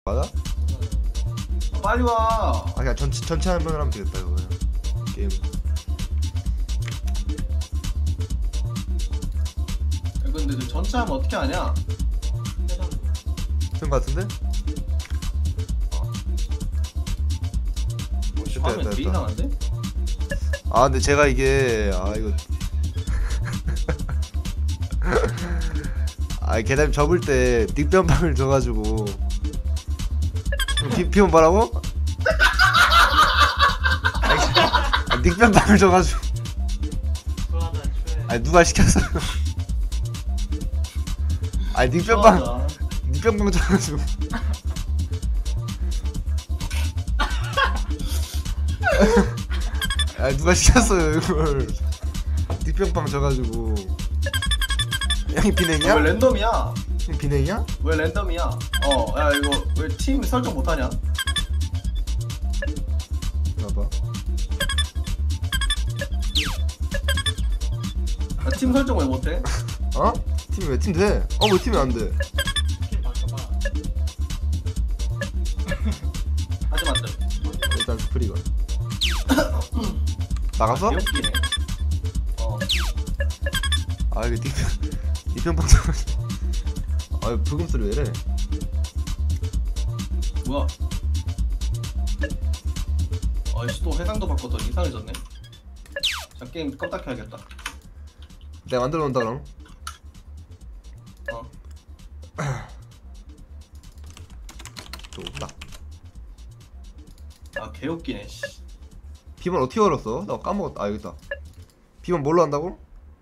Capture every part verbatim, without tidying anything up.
맞아? 아, 빨리 와. 아 그냥 전체 전체 화면을 하면 되겠다 이거 그냥 게임. 야, 근데 저 전체 하면 어떻게 하냐? 된 거 같은데? 뭐, 됐다, 화면 됐다, 되게 됐다. 이상한데? 아 근데 제가 이게 아 이거 아 계단 접을 때 닉변방을 줘가지고 비 비면 뭐라고? 아, 닉변방을 줘가지고 아니 누가 시켰어요? 아니 닉변방 좋아하자. 닉변방 줘가지고 아니 누가 시켰어요 이걸 닉변방 줘가지고 형이 비냉이야? 왜 랜덤이야? 형 비냉이야? 왜 랜덤이야? 어, 야 이거 왜 팀 설정 못하냐? 봐봐. 야, 팀 설정 왜 못해? 어? 팀이 왜 팀 돼? 어 왜 팀이 안 돼? 하지 마. 일단 스프리가 나갔어? 개웃기네. 어. 아 이게 닉변 닉변방 줘가지고 아 불금 소리 왜래? 뭐야? 아이씨 또 해상도 바꿨더니 이상해졌네. 자 게임 껐다 켜야겠다. 내가 만들어 놓는다 그럼. 어. 좋다. 아 개웃기네. 씨. 비번 어떻게 걸었어? 나 까먹었다. 아 여기 있다. 비번 뭘로 한다고?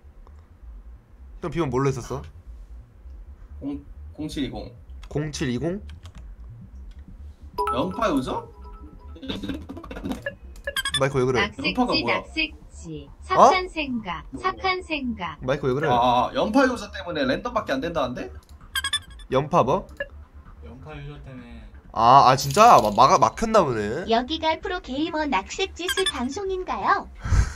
형 비번 뭘로 했었어? 공칠이공 공칠이공? 연파 요정? 마이크 왜 그래? 연파가 낙색지 뭐야? 낙색지 착한 생각 착한 생각 마이크 왜 그래? 아 연파 요정 때문에 랜덤밖에 안 된다는데? 연파 뭐? 연파 유저 때문에 아, 아 진짜? 막, 막, 막혔나 보네. 여기가 프로게이머 낙색지수 방송인가요?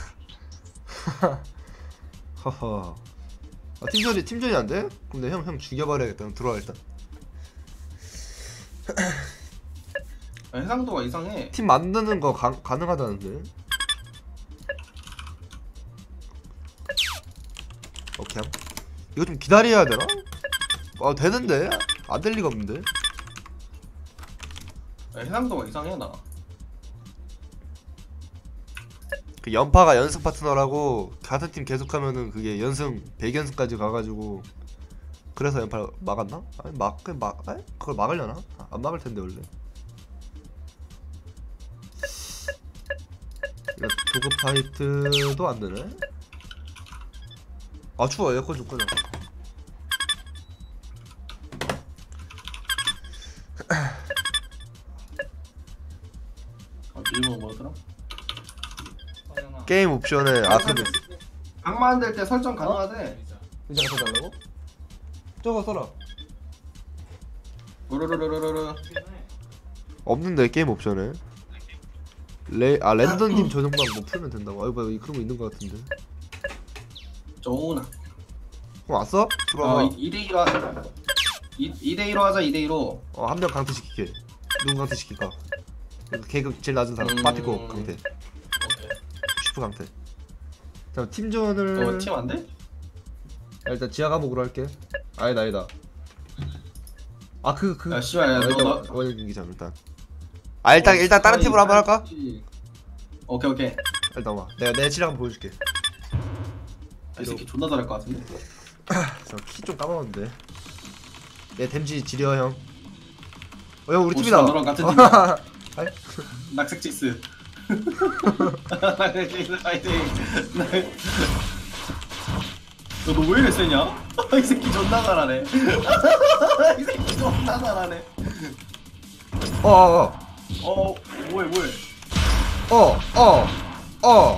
허허. 아, 팀전이, 팀전이 안 돼? 그럼 내 형, 형 죽여버려야겠다. 형 들어와 일단. 아, 해상도가 이상해. 팀 만드는 거 가, 가능하다는데? 오케이. 이거 좀 기다려야 되나? 아, 되는데? 안 될 리가 없는데? 아, 해상도가 이상해 나. 그 연파가 연승 파트너라고 같은 팀 계속하면은 그게 연승 백 연승까지 가가지고 그래서 연파 막았나? 아니 막 그냥 막 아니? 그걸 막으려나? 아, 안 막을 텐데 원래. 이거 도급 파이트도 안 되네. 아 추워 에어컨 좀 끄자. 아, 일본 뭐더라? 게임 옵션에 아 근데 방 만들 때 설정 가능하대. 의자 갖다 달라고? 저거 써라. 루루루루루루. 없는데 게임 옵션에. 레, 아 랜덤님 저정방 뭐 풀면 된다고. 아이고 뭐 그런 거 있는 거 같은데. 좋으나. 그럼 왔어? 들어와. 어, 이 대 이로 하자. 이 대 이로 하자. 이 대 이로. 어, 한 명 강퇴시킬게. 누구 강퇴시킬까? 계급 제일 낮은 사람 음... 빠티코 강퇴. 오케이. 슈프 강퇴. 자 팀전을 어, 팀 안 돼? 아, 일단 지하 감옥으로 할게. 아니다 아니다. 아 그 그. 야, 씨발, 야, 아, 너, 일단 너- 원일 경기장 일단. 아 일단 일단 다른 팀으로 한번 할까? 오케이 오케이. 일단 와. 내가 내 치량 한번 보여줄게. 아, 이 새끼 존나 잘할 것 같은데. 저 키 좀 까먹었는데. 내 댐지 지려 형. 어 형 우리 오, 팀이다. 씨발, 너랑 같은 팀이야. 아이? 낙색지스. 낙색지스 파이팅. 너너 왜 이래 세냐? 이 새끼 존나 잘하네. 이 새끼 존나 잘하네. 어어어 어 뭐해 뭐해. 어 어 어.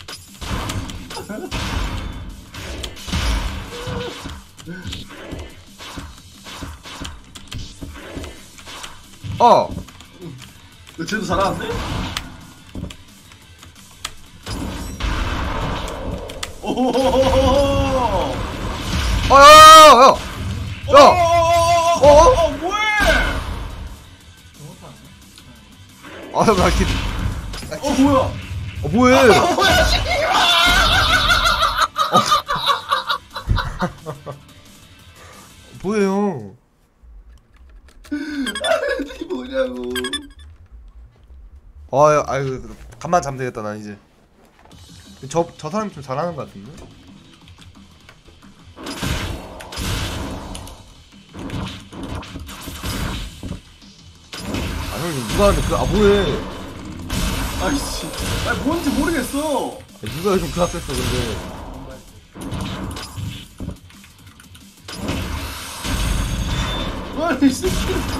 어. 너 쟤도 잘하는데? 오호호호호호. 어야야야. 야. 어, 어, 어, 어, 어, 뭐해? 아니야? 아나 이렇게 어 뭐야? 어 뭐해 어 뭐야 씨발! 뭐예요 이게 뭐냐고. 아 아이고 간만 자면 되겠다 난 이제 저, 저 사람이 좀 잘하는 것 같은데? 아 형님 누가 하는데 그 아 뭐해 아이씨, 아니 뭔지 모르겠어. 아, 누가 요즘 그 학했어 근데 아니 이 새끼.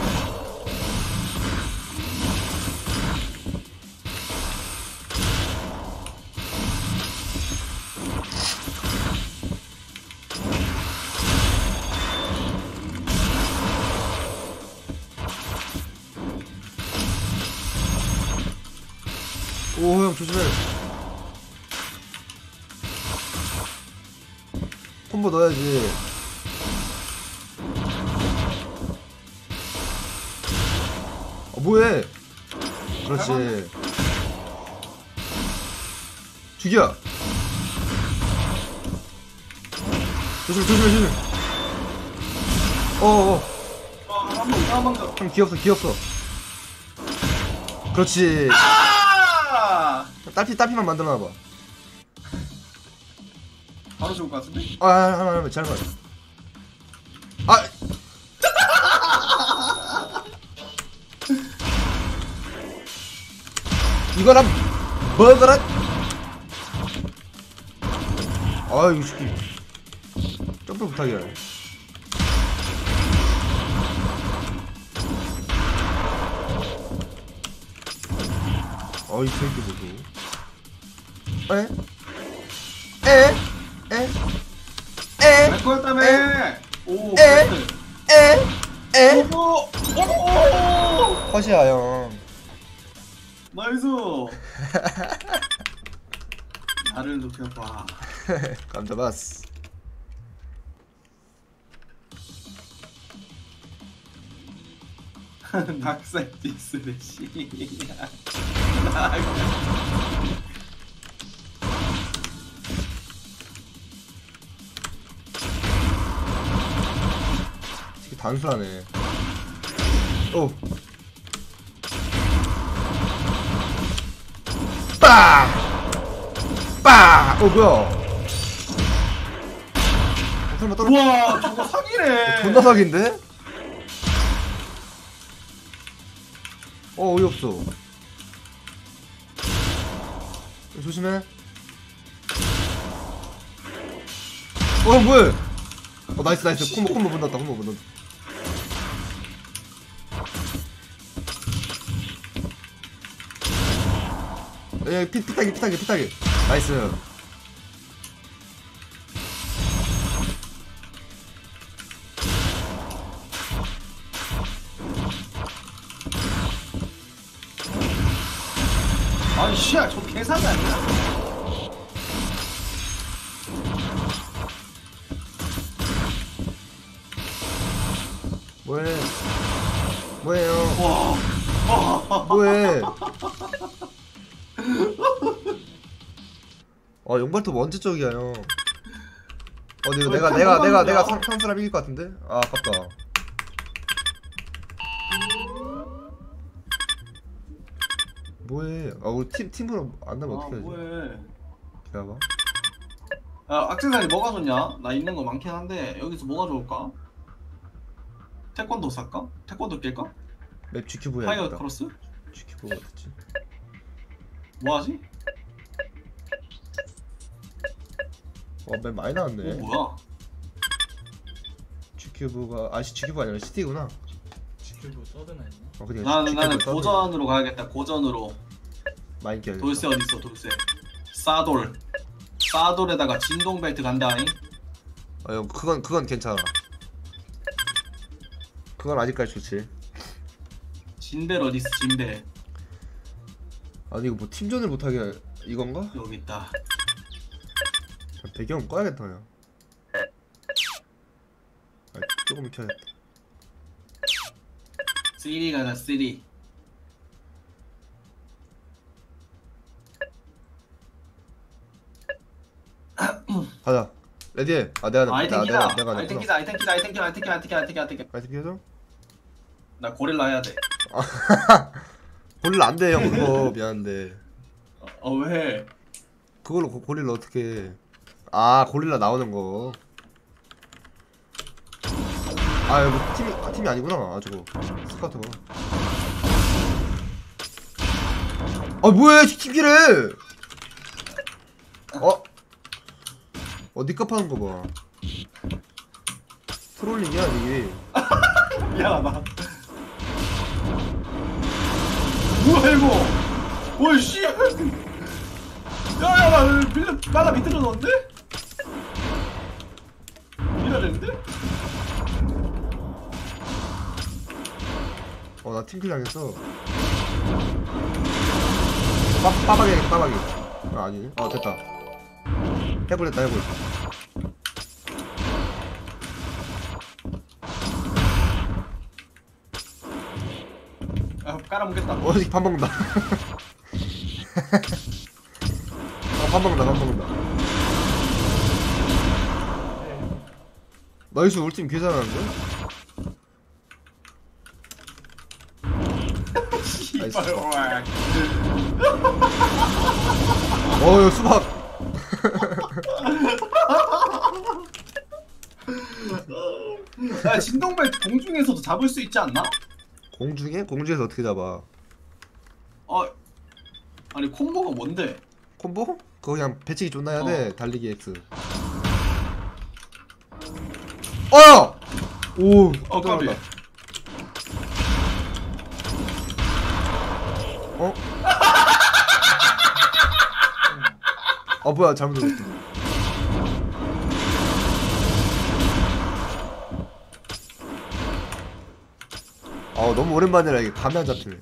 오 형 조심해 콤보 넣어야지 아 뭐해 그렇지 죽여 조심해 조심해 조심해 어어 아한번한번 더. 형 귀엽어 귀엽어 그렇지 아! 딸피 딸피만 만들어놔봐 바로 죽을 것 같은데? 아 하나 하나 잘 봐. 아 이거나 먹어라. 아 이거 새끼 점프 못하게 하네. 어이 새끼 보고. 에? 에? 에? 에? 내 거였다며! 오, 에? 그랬어. 에? 에? 오! 오! 컷이야 형. 나이스! 나를 높여봐. 감잡았어. 낙살 디스레 씨야. 되게 단순하네. 오. 빠! 빠! 어 뭐야? 어, 설마 떨어? 우와, 저거 사기네! 존나 사기인데? 어 어이없어. 조심해. 어 뭐해? 어 나이스 나이스. 콤보 콤보 붙었다 콤보 붙었다. 예, 피, 피타기, 피타기, 피타기. 나이스. 아니, 씨야, 저 계산이 아니야? 뭐해? 뭐해요? 와, 뭐해? 아, 용발톱 언제 쪽이야, 형? 어, 근데 이거 내가, 어, 내가, 내가, 깜깜이야. 내가 선, 선수랑 이길 것 같은데? 아, 아깝다. 뭐해? 아, 우리 팀, 팀으로 안 나면 아, 어떻게 하지? 뭐해. 기다려봐. 야, 악세사리 뭐가 좋냐? 나 있는 거 많긴 한데, 여기서 뭐가 좋을까? 태권도 살까? 태권도 낄까? 맵 지큐브 파이어 해야겠다. 크로스? 지큐브가 어딨지? 뭐하지? 어, 맵 많이 나왔네. 오, 뭐야? 지큐브가, 아, 지큐브가 아니라 시티구나. 지큐브 서든 아니냐? 어, 그니까 나는, 나는 고전으로 가야겠다, 고전으로. 많이 껴야 돌쇠 어딨어, 돌쇠. 싸돌. 싸돌에다가 진동 벨트 간다잉. 아, 형, 그건, 그건 괜찮아. 그건 아직까지 좋지. 진벨 어딨어, 진벨. 아니, 이거 뭐 팀전을 못하게, 이건가? 여기 있다. 배경 꺼야겠다, 형. 아, 조금 켜야겠다. 쓰리 가자, 쓰리. 가자. 레디해. 아 내가 아이템 나, 키다. 내가 내가 아이템 냈구나. 키다. 아이템 키다. 아이템 키다. 아이템 키다. 아이템 키다. 아이템 키다. 아이템 키다. 아이템 키워줘? 나 고릴라 해야 돼. 고릴라 안 돼 형 그거 미안한데. 어, 어 왜? 그걸로 고, 고릴라 어떻게 해. 아 고릴라 나오는 거. 아 여기 팀이 아, 팀이 아니구나. 아 저거 스카우트가. 아 뭐야 팀기래. 어? 어 니값 하는 거 봐. 트롤링이야 이게. 미안하다. 뭐야 이거? 뭐야 씨? 야야 나 밀려 나나 밑으로 넣었는데? 밀어야 되는데? 어 나 팀킬 당했어. 빠, 빠박이 해야겠다 빠박이. 아 아니네. 어 됐다. 해볼 됐다 해볼. 아 깔아먹겠다. 어 밥 먹는다. 어, 밥 먹는다 밥 먹는다. 나이스 우리 팀 괜찮았는데? 씨발. 와. 어여 수박. 야 진동벨 공중에서도 잡을 수 있지 않나? 공중에? 공중에서 어떻게 잡아? 어 아니 콤보가 뭔데? 콤보? 그거 그냥 배치기 존나 해야 돼. 어. 달리기 X. 어야! 오. 어 까비. 어? 아 뭐야 잘못 눌렀어. 아 너무 오랜만이라 이게 감이 안 잡히네.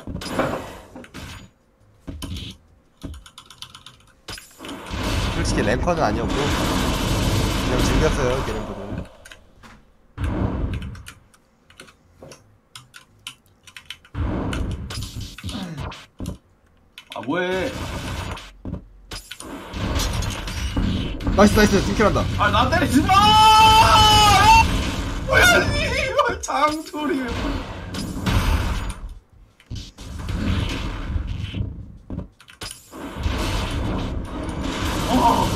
솔직히 랭커는 아니었고 그냥 즐겼어요 게임들을. 아 뭐해? 나이스 나이스 팀킬한다. 아 나 때리지 마! 뭐야 이거 장소리. 어.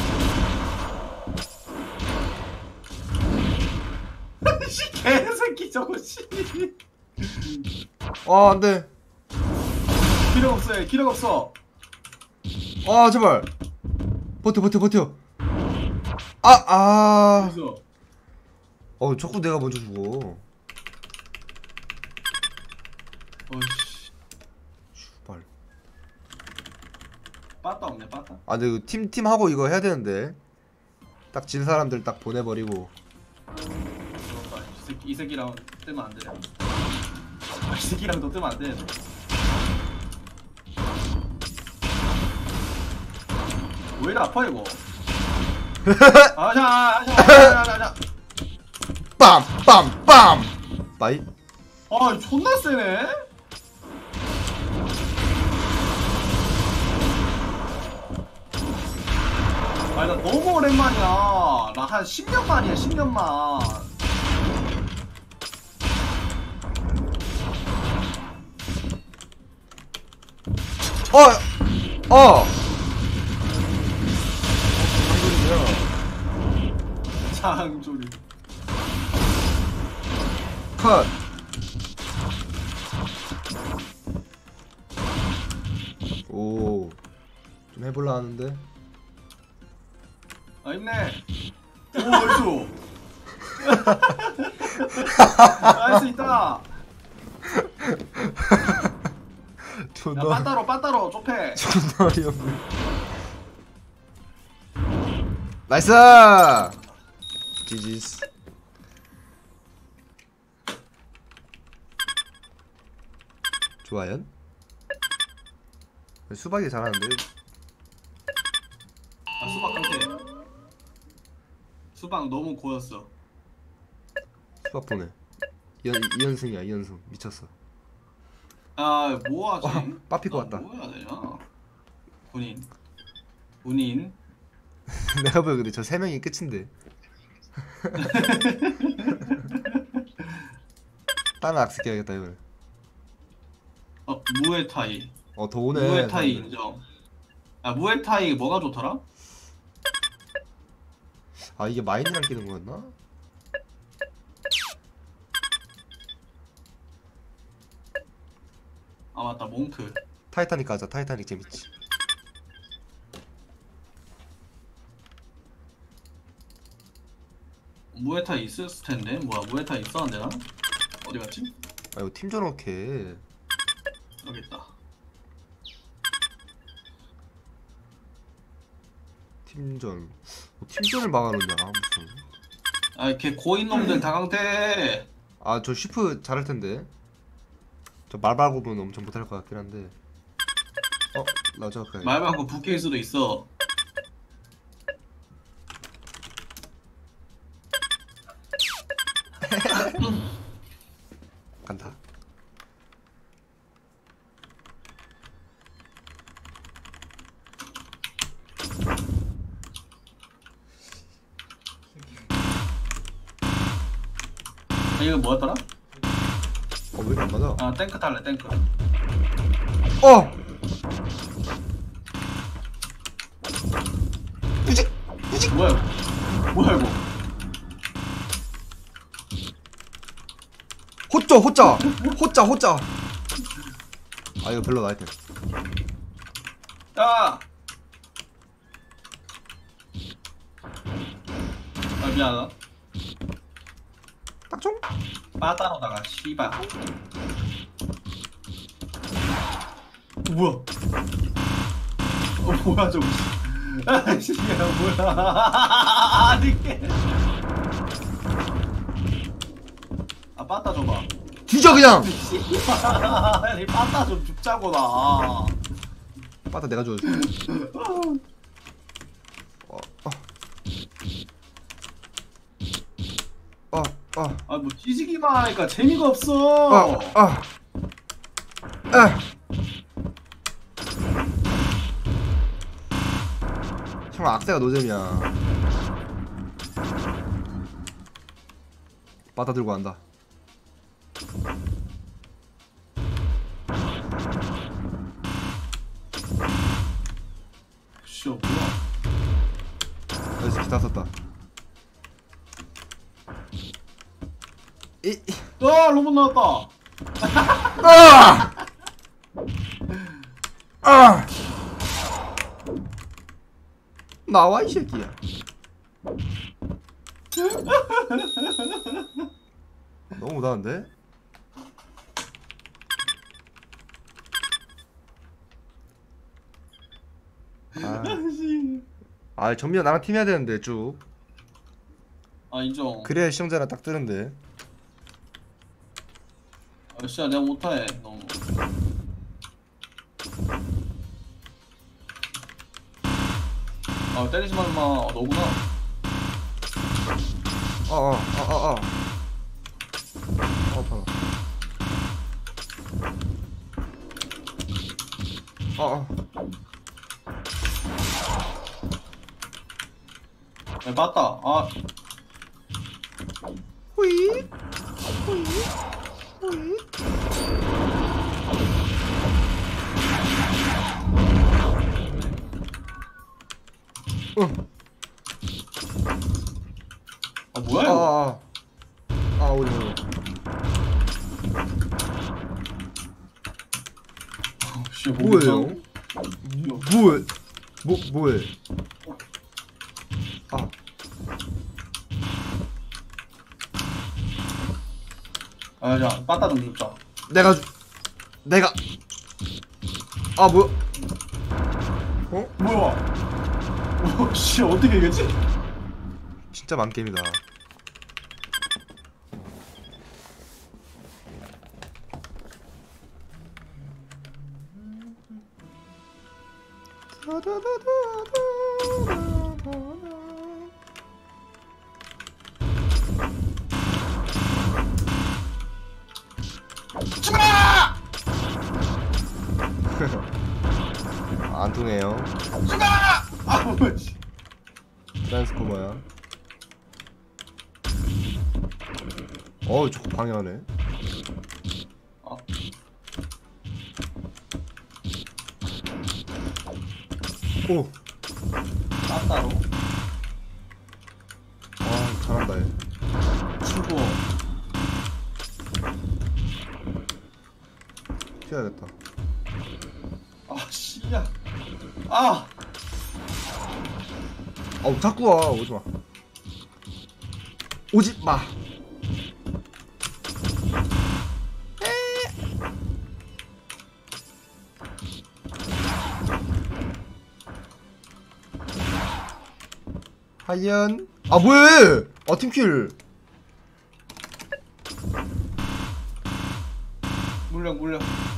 씨 개새끼 저거 씨. 아 안돼. 기력 없어 얘 기력 없어. 아 제발 버텨 버텨 버텨. 아아 그래서 어 자꾸 내가 먼저 죽어. 어씨 슈발. 빠따 없네 빠따. 아 근데 팀 팀 하고 이거 해야 되는데 딱 진 사람들 딱 보내버리고. 그런가 이 새끼 이 새끼랑 뜨면 안 돼. 이 새끼랑도 뜨면 안 돼. 왜 이리 아파 이거? 아자 아자 아자 아자. 빰빰빰 빠이. 아 존나 세네. 아니 나 너무 오랜만이야. 나 한 십 년 만이야 십 년 만. 어! 어! 장조리. 컷! 오. 좀 해볼라 하는데. 아 힘내. 오 나이스. 나이스 있다. 야 존나, 빠따로 빠따로 좁해. 존나 어이없네. 나이스! 지지스. 좋아요? 수박이 잘하는데. 아 수박 상태. 수박 너무 고였어. 수박 보내. 이연, 이연승이야 이연승. 미쳤어. 아 뭐하지? 와, 빠피고 나 왔다. 뭐 해야 되냐? 군인. 군인. 내가 보여 근데 저 세 명이 끝인데. 다른 악스 깨야겠다 이걸. 어 무에타이. 어 더 오네. 무에타이 사람들. 인정. 아 무에타이 뭐가 좋더라? 아 이게 마인이랑 끼는 거였나? 아 맞다 몽크. 타이타닉 가자. 타이타닉 재밌지. 무에타이 있을 텐데 뭐야 무에타이 있었는데 나? 어디 갔지? 아 이거 팀전 어케. 여기 있다. 팀전. 뭐 팀전을 막아놓냐 무슨. 아걔 고인 놈들 다 강태. 아 저 슈프 잘할 텐데. 저 말발굽은 엄청 못할 것 같긴 한데. 어 라자 가야. 말 많고 부캐일 수도 있어. 간다. 아, 이거 뭐였더라? 어왜 이렇게 안 맞아? 아 탱크 탈래 탱크. 어. 뿌직 뿌직. 뭐야 이거? 뭐야 이거? 호짜 호짜 호짜 호짜. 아 이거 별로 나이트. 야! 아 미안하다. 딱총. 빠따로다가 씨발. 뭐야? 어 뭐야 저거? 아 씨발 뭐야? 아니 이게. 아 빠따 줘봐. 뒤져 그냥. 아니 빠따 좀 줍자고 나. 빠따 내가 줘야지. 어, 어. 어, 어, 아 뭐 뒤지기만 하니까 재미가 없어. 어, 어. 아. 형 악세가 노잼이야. 빠따 들고 간다. 씨 뭐야? 여기서 기타 썼다. 이, 이. 아 로봇 나왔다. 아! 아! 나와 이 새끼야. 너무 못하는데? 아, 아 전미야 나랑 팀 해야 되는데 쭉. 아 인정. 그래야 시청자랑 딱 뜨는데. 아 씨야 내가 못해 너무. 아 때리지 마 임마. 어, 너구나. 어어 어어 어. 어 봐봐. 어어. 야 맞다. 아 후이 후이 후이. 어. 아 뭐야 이거? 아, 아, 아, 오늘 아, 씨 뭐예요? 뭐, 뭐해? 뭐 뭐해? 아, 아야 빠따 좀 줍자. 내가 주- 내가 아 뭐? 어? 뭐야? 오, 씨 어떻게 이겼지? 진짜 만게임이다. 안 통해요. 아 뭐지? 사이언스 코마야. 어우 저거 방해하네. 어. 오! 따따로. 아 잘한다 얘. 치고. 튀어야겠다. 아 씨야. 아. 아우 자꾸 와 오지마. 오지마. 하이언. 아 뭐해? 아 팀킬. 물량 물량.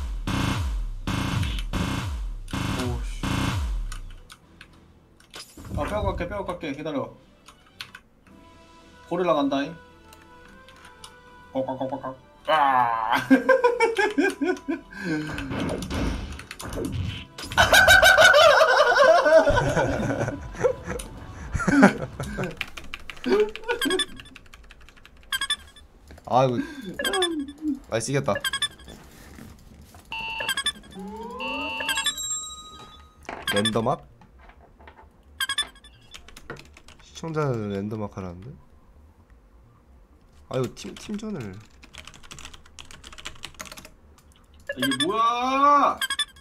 오씨. 아 빼고 갈게 빼고 갈게 기다려. 고릴라 간다잉. 꽉꽉꽉꽉. 아. 아 이거 나이스 이겼다. 랜덤악? 시청자는 랜덤악 하라는데? 아 이거 팀, 팀전을 이게 뭐야?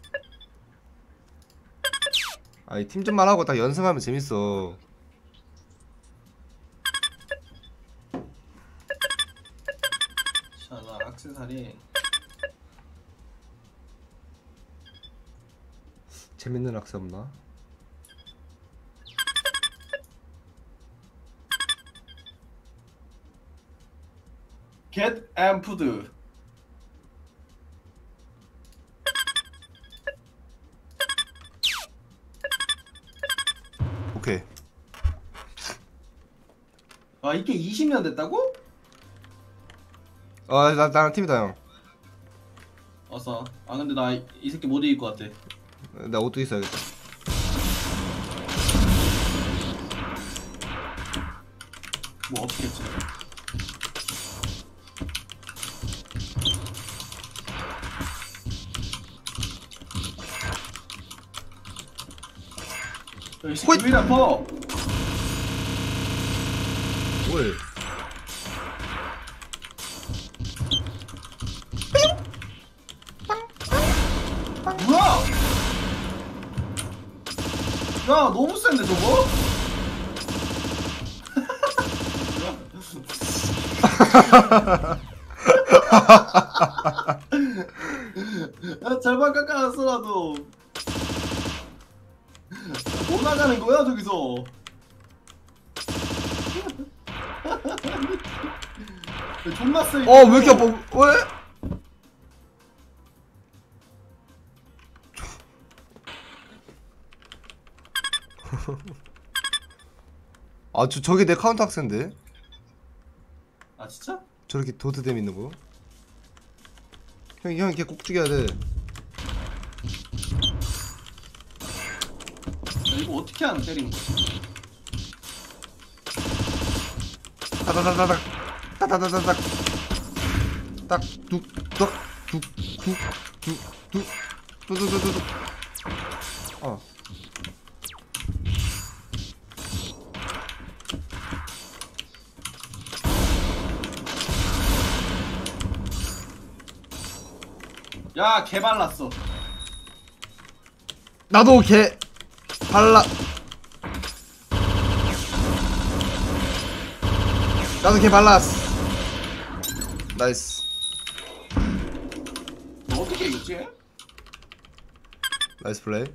아니 팀전만 하고 딱 연승하면 재밌어. 자, 나 액세서리. 재밌는 악세 없나? Get amped. 오케이. 아 이게 이십 년 됐다고? 아 나, 나랑 팀이다 형. 어서. 아 근데 나 이 새끼 못 이길 것 같아. 나 옷도 있어야겠다. 뭐 어떻게 했지? 이 새끼 호잇! 왜 이리 아파? 뭘? 뭐야? 야 너무 센데 저거? 야 절반 깎아놨어라도 못 나가는 거야 저기서. 존나 세. 어 왜 이렇게 아파? 왜? 아 저, 저게 내 카운터 학생인데? 아 진짜? 저렇게 도드댐 있는 거? 형이 형이 걔 꼭 죽여야 돼. 야, 이거 어떻게 안 때리는 거야? 따다다다닥 따다다다닥 딱둑떡둑둑둑둑둑둑둑둑 어. 야 개발랐어. 나도 걔 발라. 나도 걔 발랐어. 나이스. 너 어떻게 이겼지? 나이스 플레이.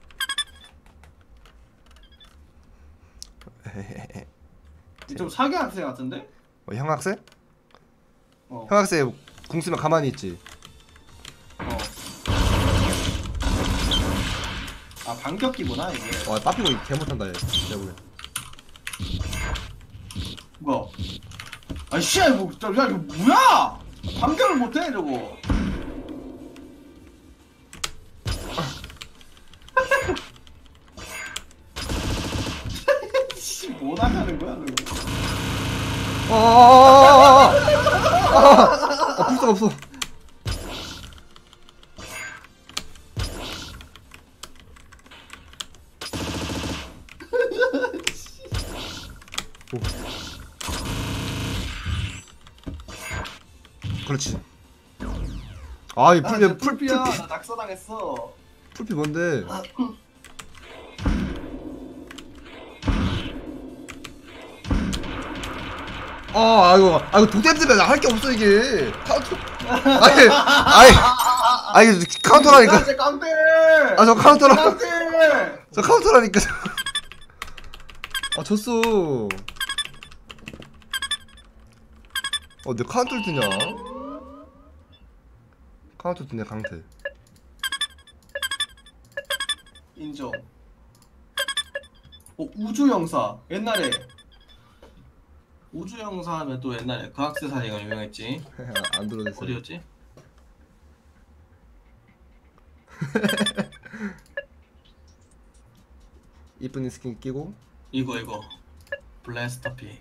좀 사기 학생 같은데? 어, 형학생? 어. 형학생 궁 쓰면 가만히 있지. 어. 아 반격기구나 이게. 와 빠피고 개 못한다 얘. 내가 보기엔. 뭐야? 아 씨야 이거 야 이거 뭐야? 반격을 못해 저거. 씨 뭐나? 아아아아아아 아, 불사가 없어. 오. 그렇지. 아, 이 아, 풀피 내 풀 풀피야. 풀피 나 낙서당했어. 풀피 뭔데? 아, 아이고, 아이고 도댐 때문에 할 게 없어 이게. 카운터. 아니, 아니, 아니 이게 카운터라니까. 아, 제 깡패. 아, 저 카운터라. 깡패. 저 카운터라니까. 아, 졌어. 어, 내 카운터를 뜨냐? 카운터 뜨네, 강태. 인정. 어, 우주 영사. 옛날에 우주 영사 하면 또 옛날에 그 학세사니가 유명했지. 안 들어댔어. 어디였지? 이쁜 스킨 끼고. 이거 이거. 블래스터피.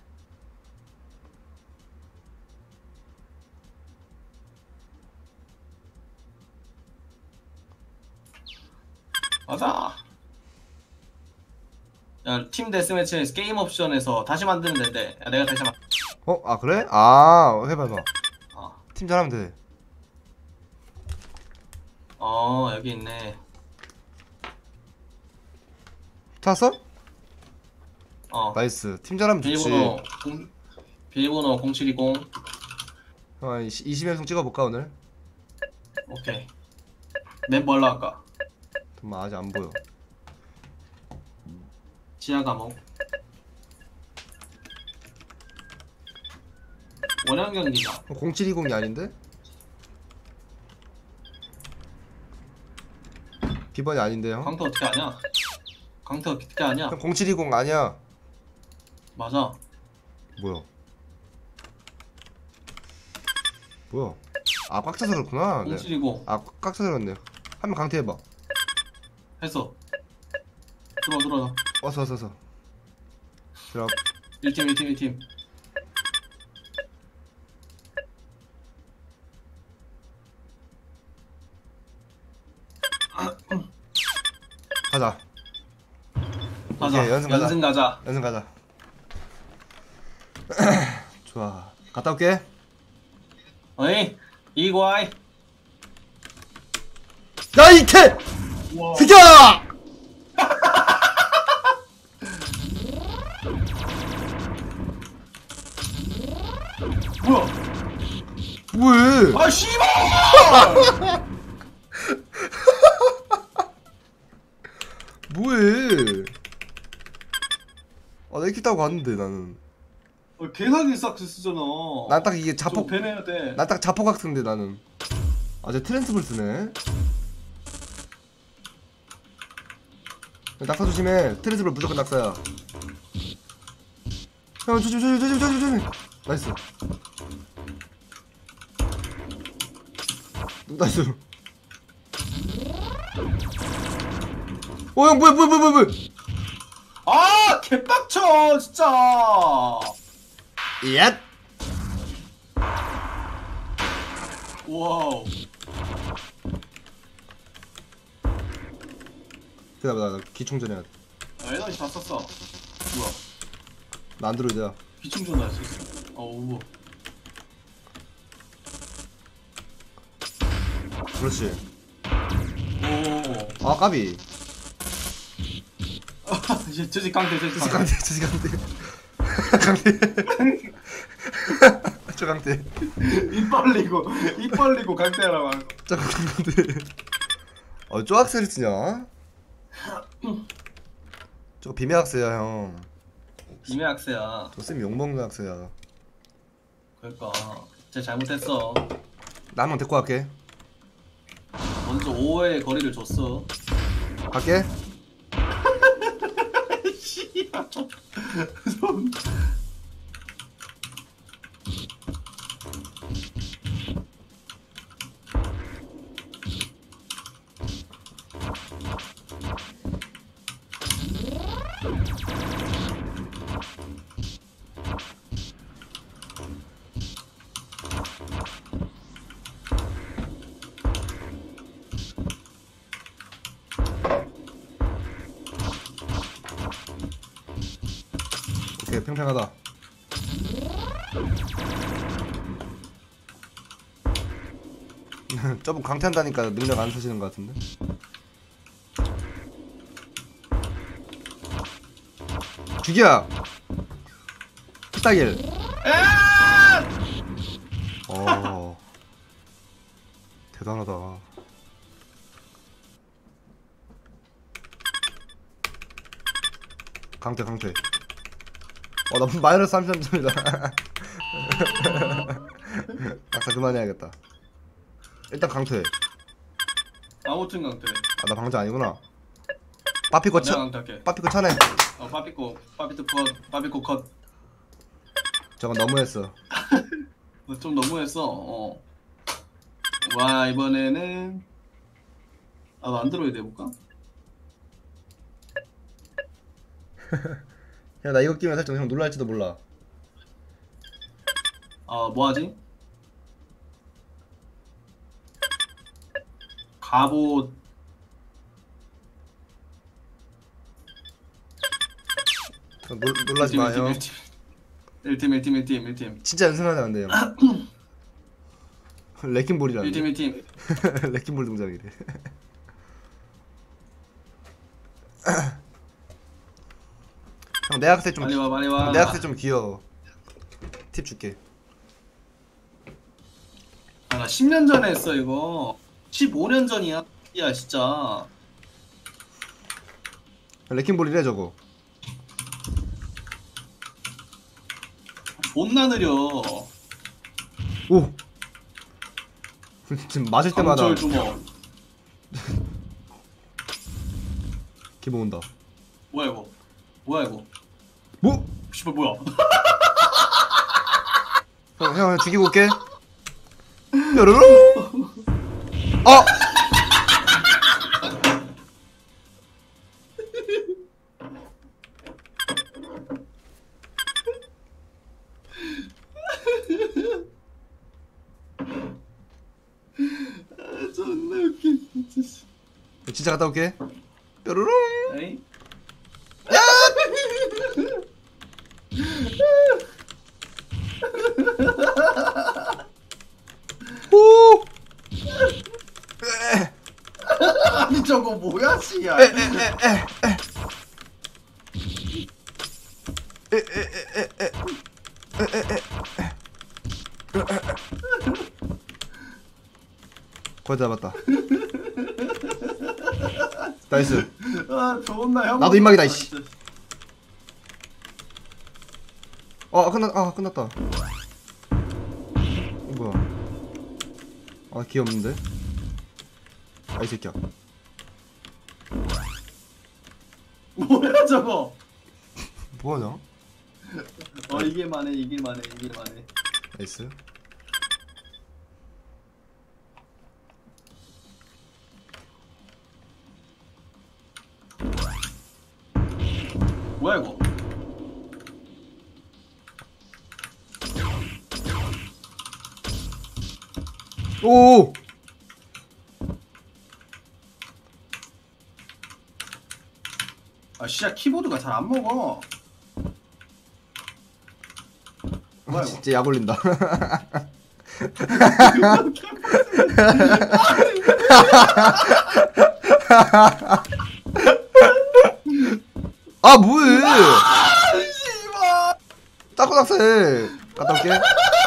맞아. 야, 팀 데스매치 게임 옵션에서 다시 만드는 데인데, 야, 내가 다시 만. 어? 아 그래? 아 해봐 해봐. 어, 팀 잘하면 돼. 어 여기 있네. 찾았어? 어. 나이스. 팀 잘하면 좋지. 비밀번호 공 비밀번호 공칠이공. 어, 이십 연승 찍어볼까 오늘? 오케이. 멤버 올라갈까? 정말 아직 안 보여. 지하 감옥. 원형 경기가. 어, 공칠이공이 아닌데? 비번이 아닌데요? 강태 어떻게 아냐? 강태 어떻게 아냐? 형 공칠이공 아니야. 맞아. 뭐야? 뭐야? 아 꽉 차서 그렇구나. 네. 공칠이공. 아 꽉 차서 그렇네. 한 번 강퇴 해봐. 했어. 들어와 들어와. 어서 어서 어서. 들어. 일 팀 일 팀 일 팀. 가자. 가자. 오케이, 연승 가자. 연승 가자. 연승 가자. 좋아. 갔다 올게. 어이 이과이. 야 이태! 우와. 새끼야! 뭐야? 왜? 아 씨발! 뭐해? 아, 나 이렇게 따고 갔는데 나는. 어, 개사기 싹스잖아. 난 딱 이게 자폭. 좀 배내야 돼. 난 딱 자폭 같은데 나는. 아, 쟤 트랜스볼 쓰네. 낙사 조심해. 트랜스볼 무조건 낙사야. 형 조심 조심 조심 조심 조심. 나이스. 나이스. 어, 형 뭐야 뭐야 뭐야 뭐야 뭐야. 아 개빡쳐 진짜. 얏. 와우. 기다려, 나 기충전해야 돼. 아, 에너지 다 썼어. 뭐야? 나 안드로이드야. 비충전 할 수 있어. 어우. 그렇지. 오. 아, 까비. 이제 저지 강대 저지 저지 강대. 강대, 저지 강대. 강대. 저 강대. 입 벌리고 입 벌리고 강대라고 하는 거. 저 강대. 어, 쪼악셀을 쓰냐? 저 비밀 학세야, 형. 이메 학세야. 저 쌤 욕먹는 학세야. 그러니까 쟤 잘못했어. 나 한 명 데리고 갈게. 먼저 오 회의 거리를 줬어. 갈게. 씨야 좀. 좀. 팽팽하다. 저분 강퇴한다니까 능력 안 쓰시는 것 같은데. 죽여! 피따길. 어 대단하다. 강퇴 강퇴. 어, 나 마이너스 삼십삼 점이다. 아싸 그만해야겠다. 일단 강퇴. 아무튼 강태. 아, 나 방자 아니구나. 빠피코 내가 쳐. 강태할게. 빠피코 쳐내. 어 빠삐꼬 빠삐트 컷 빠삐꼬 컷. 저건 너무했어. 너 좀 너무했어. 어. 와 이번에는 아너 안드로이드 해볼까? 야, 나 이거 끼면 살짝 형 놀랄지도 몰라. 어 뭐하지? 갑옷. 놀, 놀라지 마, 형. 일 팀 일 팀 일 팀 일 팀 진짜 연습하면 안 돼요. 레킹볼이라는. 일 팀 일 팀 레킹볼 동작이래. 형, 내 학생 좀. 빨리 와 빨리 와. 내 학생 좀 귀여워. 팁 줄게. 아, 나 십 년 전에 했어 이거. 십오 년 전이야. 야 진짜. 레킹볼이래 저거. 존나 느려. 오. 지금 맞을 때마다 강철 주먹. 기분 온다. 뭐야 이거? 뭐야 이거? 뭐? 씨발 뭐야? 형, 형, 형 죽이고 올게. 뾰로롱. 어. 아, 존나 웃겨 진짜. 진짜 갔다 올게. 뾰로롱. 에이? 오. 아니 저거 뭐야 씨야. 거의 다 잡았다. 나이스. 아 존나 형. 나도 입막이다, 이씨. 어 끝났 아 끝났다. 어, 뭐야? 아 귀엽는데? 아 이 새끼야. 뭐야 저거? 뭐하냐? 어 이게 만해 이게 만해 이게 만해. 나이스. 뭐야 이거? 오. 아 씨야 키보드가 잘 안 먹어. 뭐야 이거? 진짜 약 올린다. 아 뭐해? 씨발. 따끈따끈해. 갔다 올게.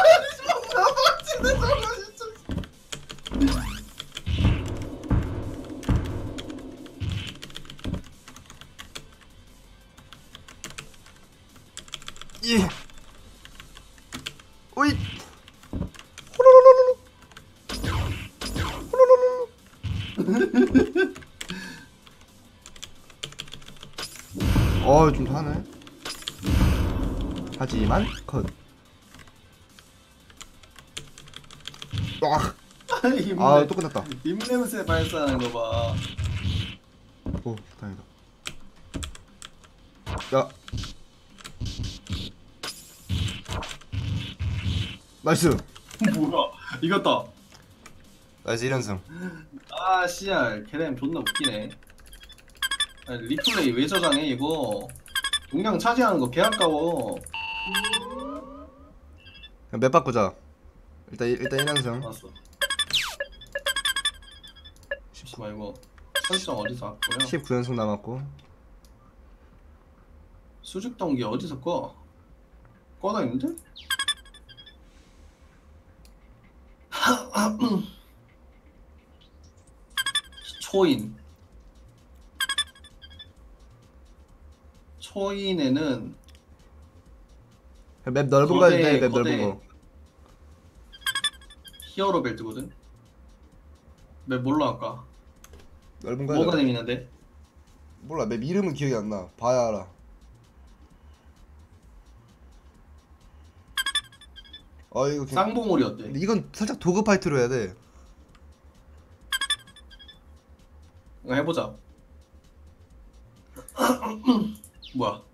예. 오이. 호로로로로. 호로로로로. 어, 좀 하네. 하지만 컷. 와. 아니 입 아, 또 끝났다. 입냄새 발산하는 거 봐. 오, 다행이다. 야. 나이스. 뭐야? 이겼다. 나이스 일 연승. 아 씨야 걔네 존나 웃기네. 아, 리플레이 왜 저장해 이거? 용량 차지하는 거 개 아까워. 그냥 맵 바꾸자. 일단 일단 일 연승. 알았어. 잠시만 이거 설정 어디서 할거야? 십구 연승 남았고. 수직 동기 어디서 꺼? 꺼져 있는데? 초인. 초인에는 맵 넓은 거 거대, 해야 돼. 맵 거대. 넓은 거. 히어로 벨트거든. 맵 뭘로 할까? 넓은 거. 뭐가 해야 돼. 재밌는데? 몰라. 맵 이름은 기억이 안 나. 봐야 알아. 어 이거 그냥- 쌍봉오리 어때? 근데 이건 살짝 도그 파이트로 해야 돼. 이거 해보자. 뭐야?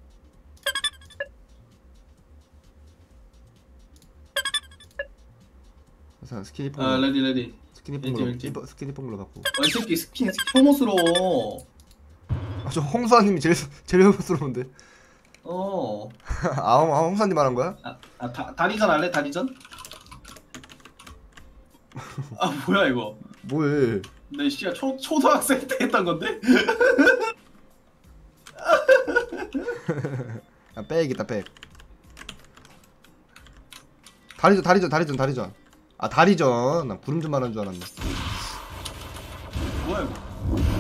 그래서 스키니 아 뽕. 레디 레디. 스키니 일찍, 뽕으로 일찍. 이뻐- 스키니 뽕으로 바꾸. 아, 이 새끼 스킨 혐오스러워. 아저 홍수아님이 제일 제일 혐오스러운데. 어. 아, 홍- 아 홍수아님 말한 거야? 아, 아 다, 다리전 할래? 다리전? 아 뭐야 이거? 뭐해? 내 씨가 초 초등학생 때 했던 건데? 아 백이다 백. 다리전 다리전 다리전 다리전. 아 다리전. 나 구름전 말한 줄 알았네. 뭐야 이거?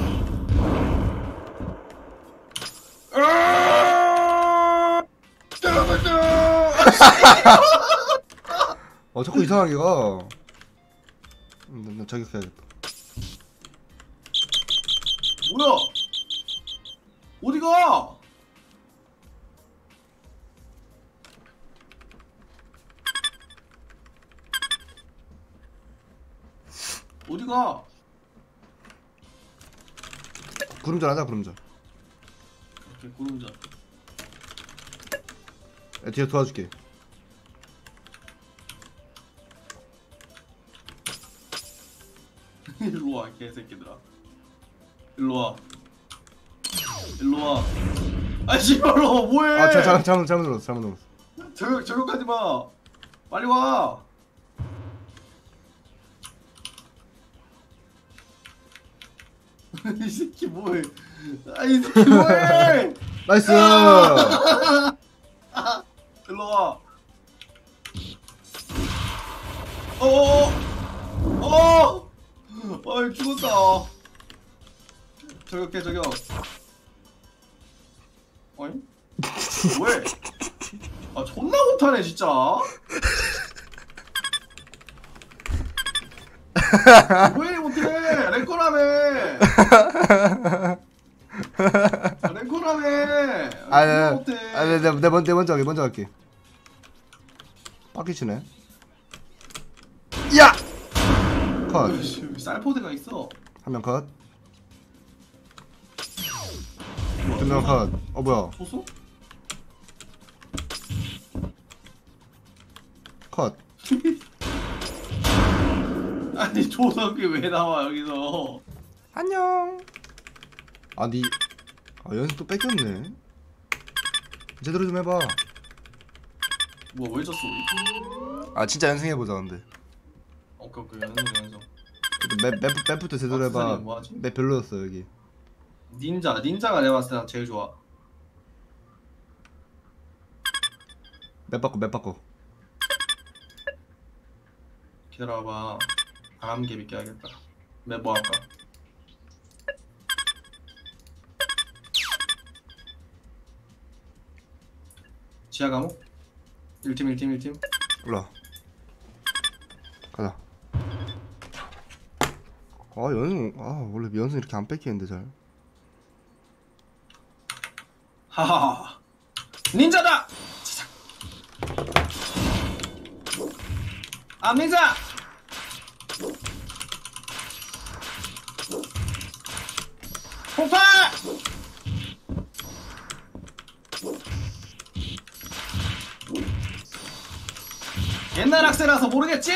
어 자꾸 이상하게 가. 음, 나, 나 저격해야겠다. 뭐야? 어디 가? 어디 가? 구름전 하자 구름전. 오케이 구름자. 야, 뒤에 도와줄게. 일로 와 개새끼들아. 일로 와. 일로 와. 아 씨발로 뭐해? 아 자, 자, 잘못 잘못 눌렀어 잘못 눌렀어. 저격 저격하지 마. 빨리 와. 이 새끼 뭐해? 아 이 새끼 뭐해? 나이스. 일로 와. 어어어. 어. 어이 죽었다. 저격해 저격. 어이? 왜? 아 존나 못하네 진짜. 왜 못해? 랭커라며. 랭커라며. 아, 존나 네, 못해. 아, 네, 내, 내, 먼- 내 먼저 할게, 먼저 할게. 빡기치네. 야! 컷. 어이씨, 쌀포대가 있어. 한 명 컷. 두 명 컷. 어, 뭐야. 소소? 컷. 아니 조석이 왜 나와 여기서? 안녕. 아, 니. 아, 연습 또 뺏겼네. 제대로 좀 해봐. 뭐야 왜 졌어 우리? 아, 진짜 연승해보자, 근데. 오케이 오케이 연습 연습. 맵, 맵, 맵부터 제대로 해봐. 박스선이 뭐하지? 맵 별로였어, 여기. 닌자 닌자가 내가 봤을 때 난 제일 좋아. 맵 바꿔, 맵 바꿔. 기다려봐. 바람개비 껴야겠다. 맵 뭐 할까? 지하 감옥? 일 팀 일 팀 일 팀. 올라. 가자. 아, 연승. 아, 원래 연승 이렇게 안 뺏기는데, 잘. 하하하. 닌자다. 시작. 아 닌자. 폭발! 옛날 학생이라서 모르겠지?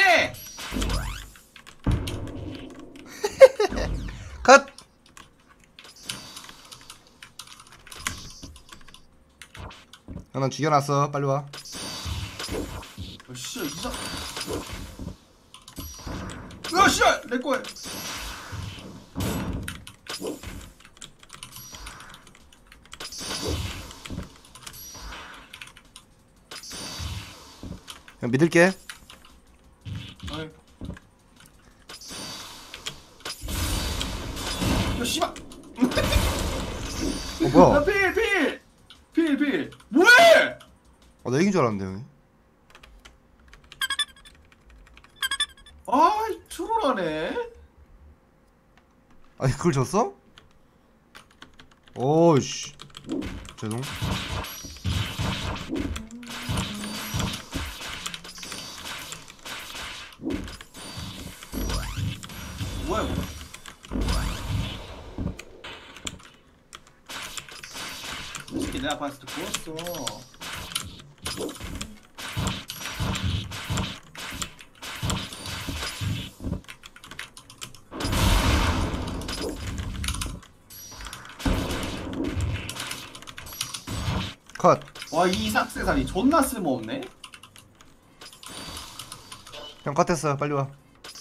컷! 난 죽여놨어. 빨리 와. 어, 씨, 이상. 야, 씨, 내 거야. 그냥 믿을게. 아이. 야, 씨발. 어 뭐야? 야, 필, 필, 필, 필. 뭐해? 어, 나 이긴 줄 알았는데 형이. 아이, 트롤하네. 아니 그걸 졌어? 오씨. 죄송. 뭐야 이거? 솔직히 내가 봤을 때 보였어. 컷. 와, 이 삭세살이 존나 쓸모없네. 형 컷했어. 빨리 와.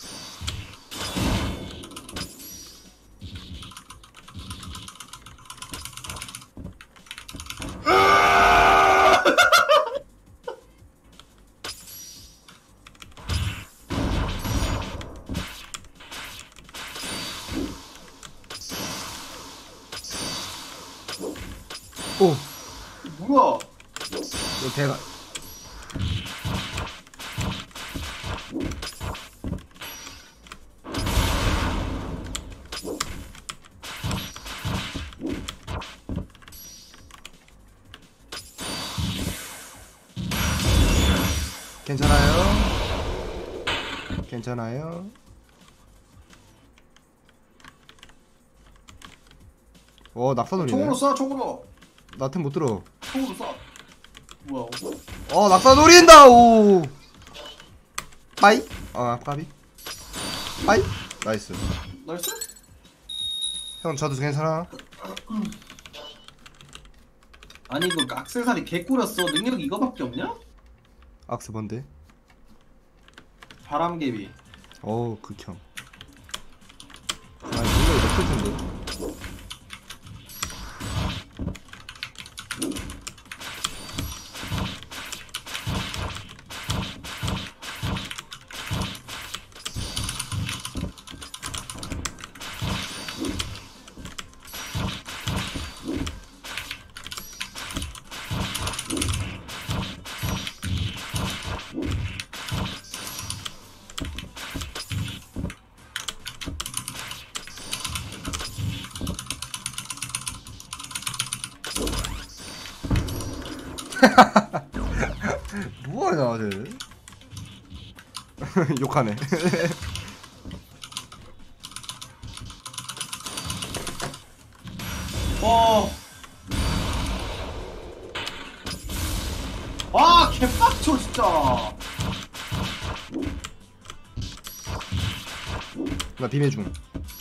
오. 뭐야? 이거 대가. 괜찮아요? 괜찮아요? 어 낙사놀이네. 총으로 쏴, 총으로. 나 템 못 들어. 총으로 쏴. 뭐야? 어 낙사놀이인다. 오. 빠이. 아 까비. 빠이. 나이스. 나이스? 형 저도 괜찮아. 아니 그 악세사리 개꾸렸어. 능력이 이거밖에 없냐? 악스 뭔데? 바람개비. 어우 극혐. 아 능력이 높을 텐데. 뭐하냐 쟤. 욕하네. 어. 아 개빡쳐 진짜. 나 비매 중.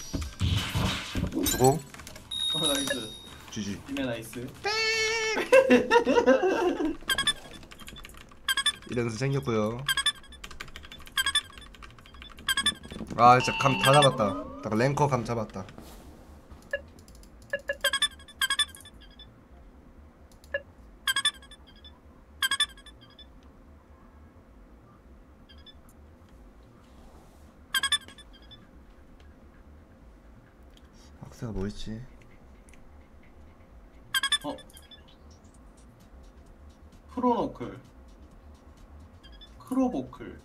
주고 어, 나이스. 주지. 김에 나이스. 이래서 챙겼고요. 아 진짜 감 다 잡았다. 딱 랭커 감 잡았다. 악세가 뭐 있지? 어. 크로노클. 크로보클.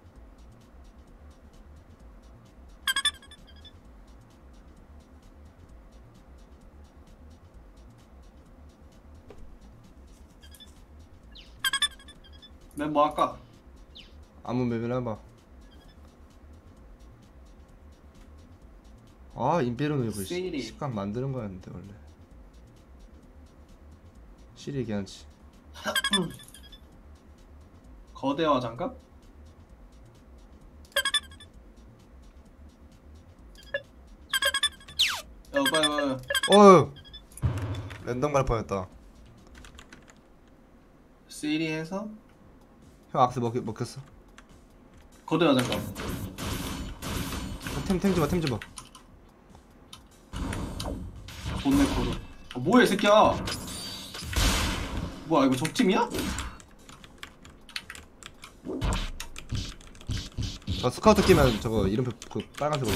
멤버 할까? 아무 맵이나 해봐. 아 인페르노 이거 시리. 식감 만드는 거였는데 원래. 시리 괜찮지. 거대화 장갑? 야 오빠 이거 어휴 랜덤 갈 뻔했다. 시리에서 형 악스 먹, 먹혔어. 거대화 잠깐. 템템 줘봐 템 줘봐. 돈내 거로. 어, 뭐야 이 새끼야? 뭐야 이거 적팀이야? 저 스카우트 끼면 저거 이름표 그 빨간색으로.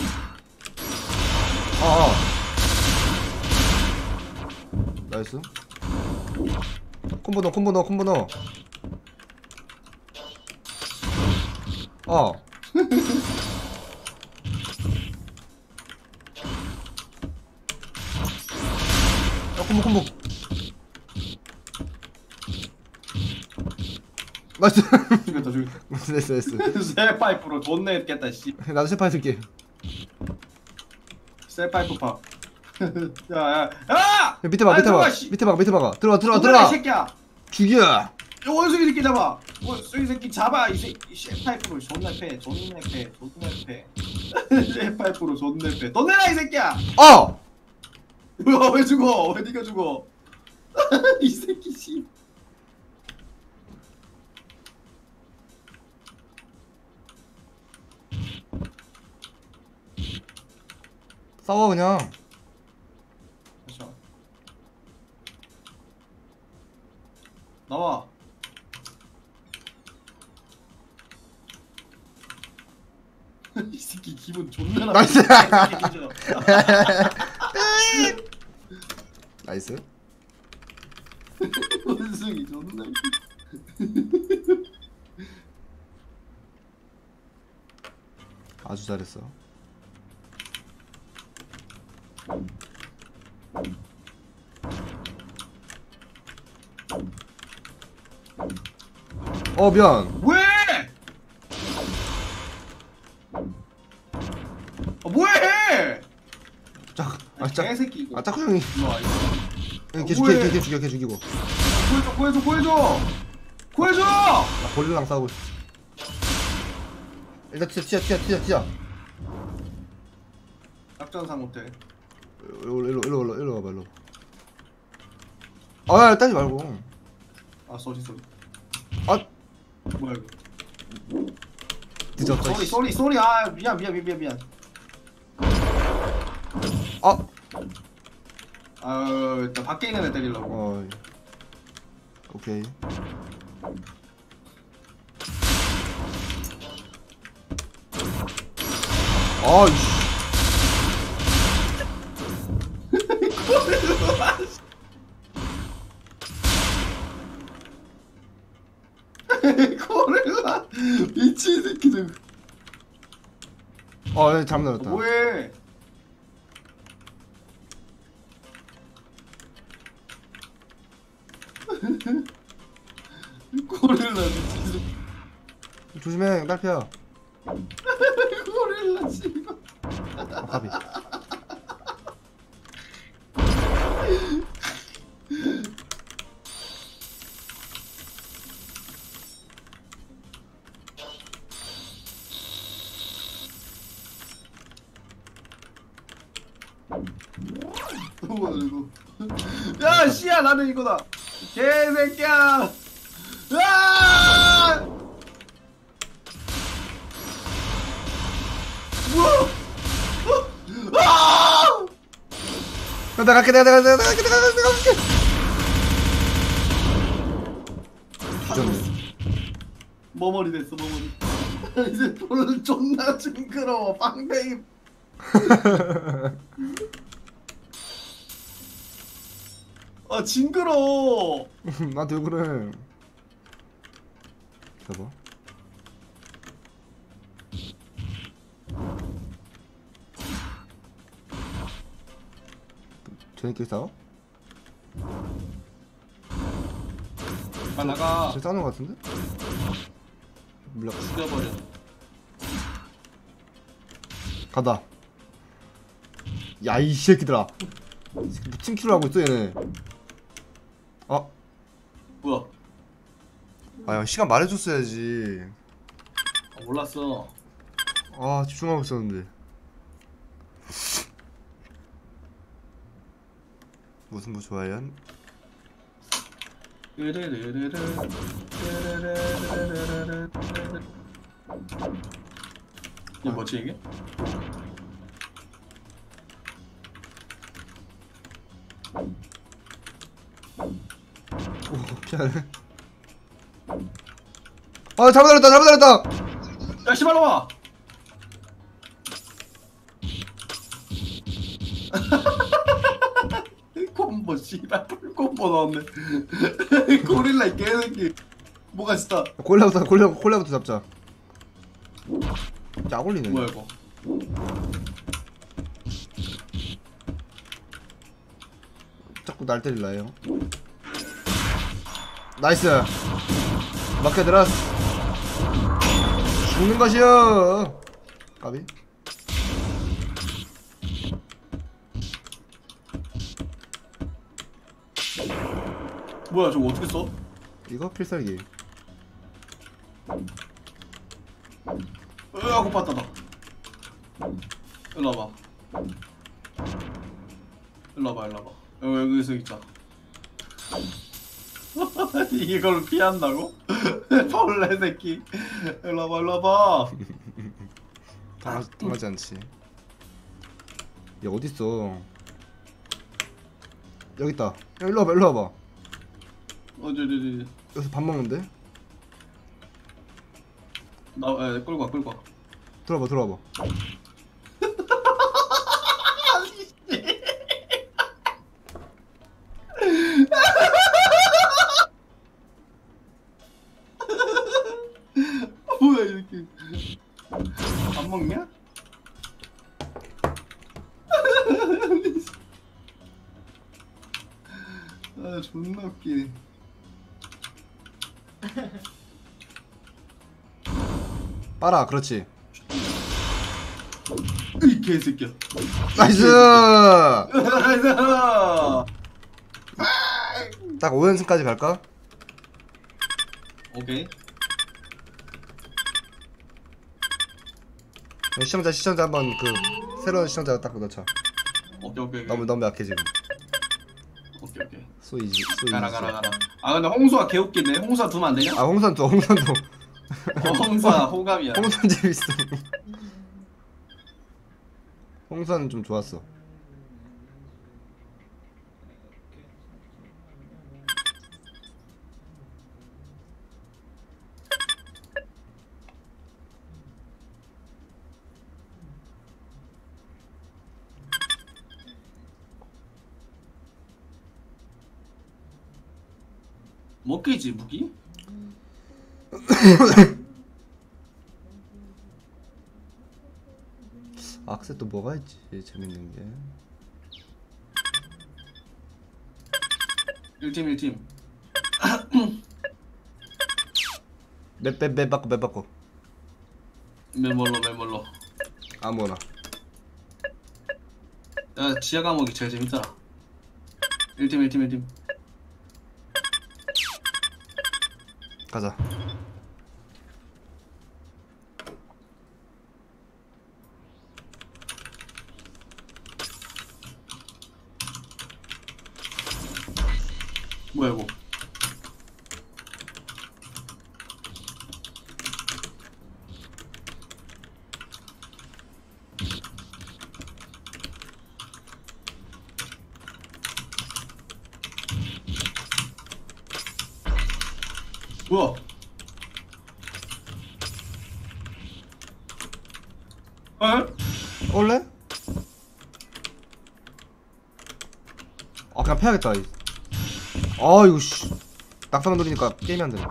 어어. 나이스. 콤보 넣어 콤보 넣어 콤보 넣어. 어. 어 콤보 콤보. 나이스. 죽였다 죽였다. 됐어 됐어. 새 파이프로 돈 냈겠다 씨. 나도 셰파 해줄게. 새 파이프 파. 야야 야! 밑에 봐 아이, 밑에 봐 들어가, 씨. 밑에 봐 밑에 봐. 들어와 들어와 들어가 이 들어와. 새끼야. 죽여. 야, 원숭이 새끼 잡아. 원숭이 새끼 잡아. 이 새끼 새 파이프로 존나 패. 존나 패. 존나 패. 새 파이프로 존나 패. 돈 내라 이 새끼야. 어. 뭐야 왜 죽어? 왜 니가 죽어? 이 새끼 씨. 싸워 그냥. 잠시만. 나와. 이 새끼 기분 존나 나빠. 나이스. 이 새끼 뒤져. 나이스. 원숭이 존나. 아주 잘했어. 어 미안. 왜? 아 뭐해? 짝. 아 짝. 개새끼 이거. 아 짝구 형이. 일로 와, 이거. 걔 아, 뭐해? 죽여 걔 죽여 걔 죽이고. 구해줘 구해줘 구해줘 구해줘. 나 고릴라랑 싸우고 있어. 일단 튀자 튀자 튀자 튀자 튀자. 작전상 못해. 일로 일로 일로 일로 일로 와봐 일로. 아 따지 말고. 아 쏘리 쏘리. 아 뭐야 이거? 늦었다. 쏘리 씨. 쏘리 쏘리. 아 미안 미안 미안 미안. 아. 아 일단 밖에 있는 애 때리려고. 어. 오케이. 아이씨. 고릴라 미친 새끼들. 어, 예, 잘못 어, 넣었다. 뭐해? 고릴라 미친 새끼. 조심해, 딸피야. 고릴라 씨발. 아, 가비. 뭐야 이거? 야 씨야 나는 이거다. 개새끼야. 아! 뭐야? 아! 내가 갈게, 내가, 내가, 내가, 내가 갈게, 내가, 내가 갈게. 뒤졌네. 머머리 됐어 머머리. 이제 돈은 존나 징그러워 빵댕이. 아 징그러워. 나한테 왜 그래? 잡아. 쟤네끼리 싸워? 아 나가. 쟤 싸우는 거 같은데? 물약 죽여버려. 간다. 야 이 새끼들아. 팀킬을 하고 있어 얘네. 아, 뭐야? 아야 시간 말해줬어야지. 아, 몰랐어. 아 집중하고 있었는데. 무슨 뭐 좋아요? 르르르르르. 르르르르르르르르. 이게 뭐지 이게? 오 피하네. 아 잘못 달렸다 잘못 달렸다. 야 씨발로 와. 콤보 씨발 풀콤보 나왔네. 고릴라 이 개새끼. 뭐가 있다. 콜라부터 콜라 콜라부터 잡자. 약 올리네. 뭐야 이거? 자꾸 날 때릴라요. 나이스. 맞게 들었어. 죽는 것이요. 까비. 뭐야 저거 어떻게 써? 이거 필살기. 으아 고팠다 나. 일로 와봐. 일로 와봐 일로 와봐. 여기 여기서 있자. 이걸 피한다고? 벌레 새끼. 일로 와봐 일로 와봐. 당하, 당하지 않지. 얘 어딨어? 여기 있다. 야, 일로 와봐 일로 와봐. 어, 저, 저, 저, 여기서 밥 먹는데? 나, 에, 끌고 와, 끌고 와. 들어와봐 들어와봐. 뭐야, 이렇게. 안 먹냐? 아, 존나 웃기네. 빨아 그렇지. 이 개새끼야. 나이스. 나이스! 딱 오 연승까지 갈까? 오케이. 시청자 시청자 한번 그 새로운 시청자 딱 넣자. 오케이, 오케이. 너무 너무 약해 지금. 오케이, 오케이. 소이지 소이지. 가라, 가라, 가라. 아, 근데 홍수가 개웃기네. 홍수가 두면 안 되냐? 아 홍선도 홍선도 어, 홍수가 호감이야. 홍선 재밌어. 홍선 좀 좋았어. 먹기지, 무기? 악세 또 뭐가 있지 재밌는 게. 일 팀 일 팀. 맵맵맵 바꿔 맵 바꿔. 메몰로 메몰로. 아무거나. 야 지하 감옥이 제일 재밌더라. 일 팀 일 팀 일 팀. 가자. 뭐야 이거? 뭐야? 에? 올래? 아 그냥 패야겠다. 이. 아 이거 씨 낙사만 노리니까 게임이 안 되네.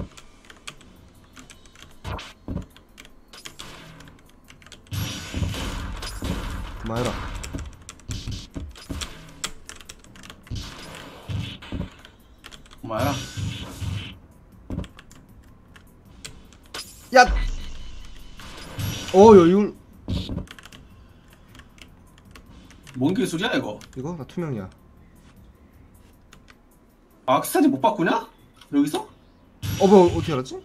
그만해라. 뭐야? 야! 어, 야, 이걸 뭔 기술이야 이거? 이거 나 투명이야. 아, 악세사리 못 바꾸냐? 여기서? 어, 뭐 어떻게 알았지?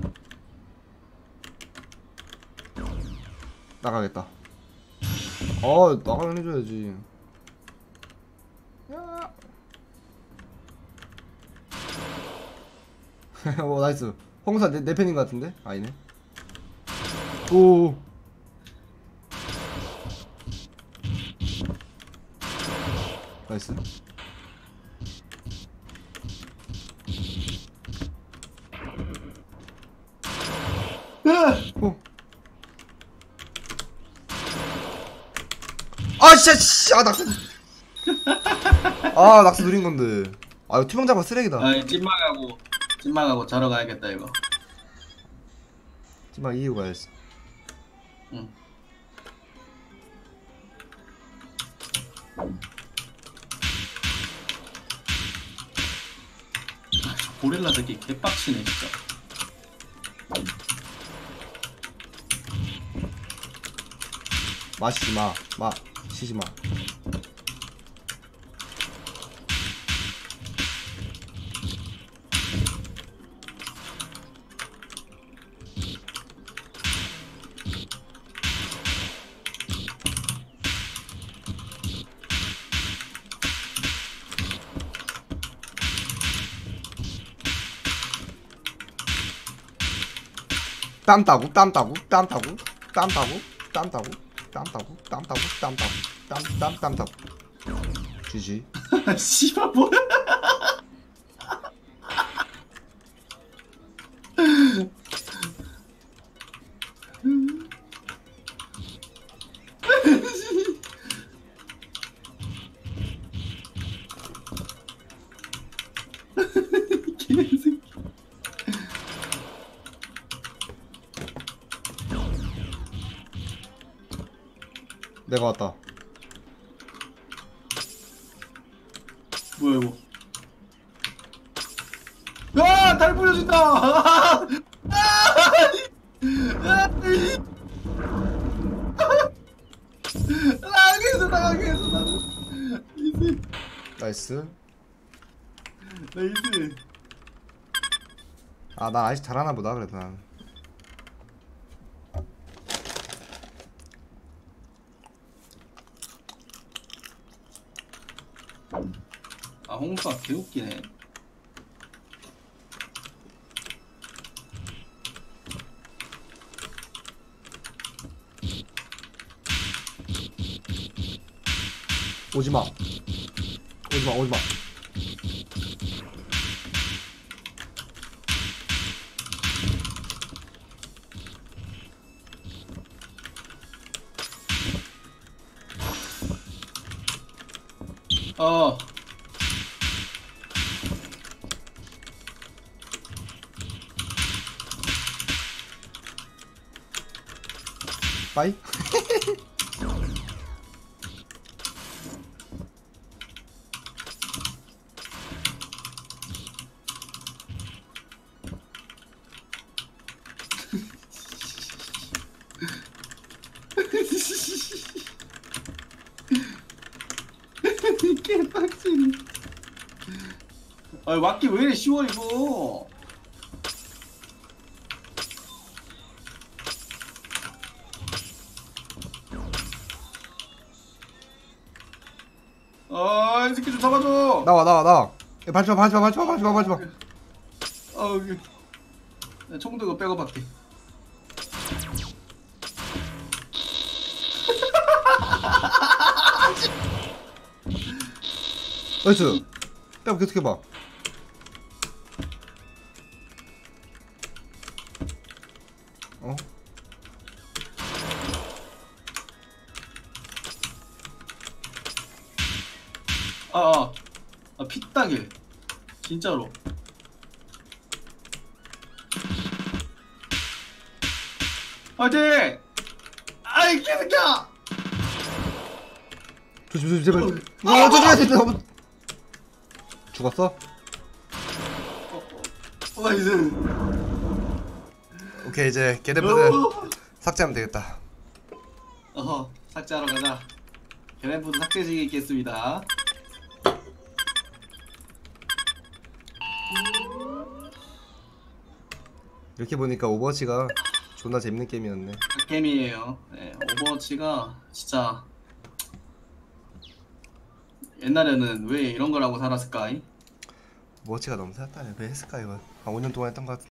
나가겠다. 어, 나가면 해줘야지. 야. 오 나이스. 홍사 내, 내 팬인 것 같은데? 아니네. 오. 나이스. 오. 아 진짜 씨. 아 낙스. 아 낙스 누린 건데. 아 이거 투명 장판 쓰레기다. 아 찐막하고 찐막하고 자러 가야겠다 이거. 찜막 이기고 가야지. 응. 아, 저 고릴라 새끼 개빡치네 진짜. 마시지 마. 마시지 마. 땀 따고 땀 따고 땀 따고 땀 따고 땀 따고 땀 따고 땀 따고 땀 따고 땀땀땀 따고 주지. 씨발 뭐야? 개새끼. 내가 왔다. 뭐야 이거? 야, 달 부러진다. 아! 아! 나가겠어, 나가겠어, 나도. 나이스, 나이스. 나이스. 아 나 아직 잘하나 보다 그래도 난. 아, 홍수가 개웃기네. 오지마. 오지마 오지마. 어. 빠이. 개빡치네. 아, 맞기 왜 이래 쉬워 이거. 아, 이 새끼 좀 잡아줘. 나와 나와 나와. 야, 밟지마 밟지마 밟지마 밟지마 밟지마. 아, 여기. 나 총도 이거 빼고 밖에. 나이스. 빼고 계속 해봐. 어? 아, 아, 아, 피따길. 진짜로. 화이팅! 아이, 개새끼야! 조심 조심 제발. 어 조심해 진짜 너무. 죽었어? 어, 나이스. 오케이 이제 게덴푸드 어, 삭제하면 되겠다. 어허, 삭제하러 가자. 계란푸드 삭제식이 있겠습니다. 이렇게 보니까 오버워치가 존나 재밌는 게임이었네. 게임이에요. 네, 오버워치가 진짜 옛날에는 왜 이런 거라고 살았을까? 워치가 너무 쌌다. 왜 했을까 이거? 한 오 년 동안 했던 것 같은데.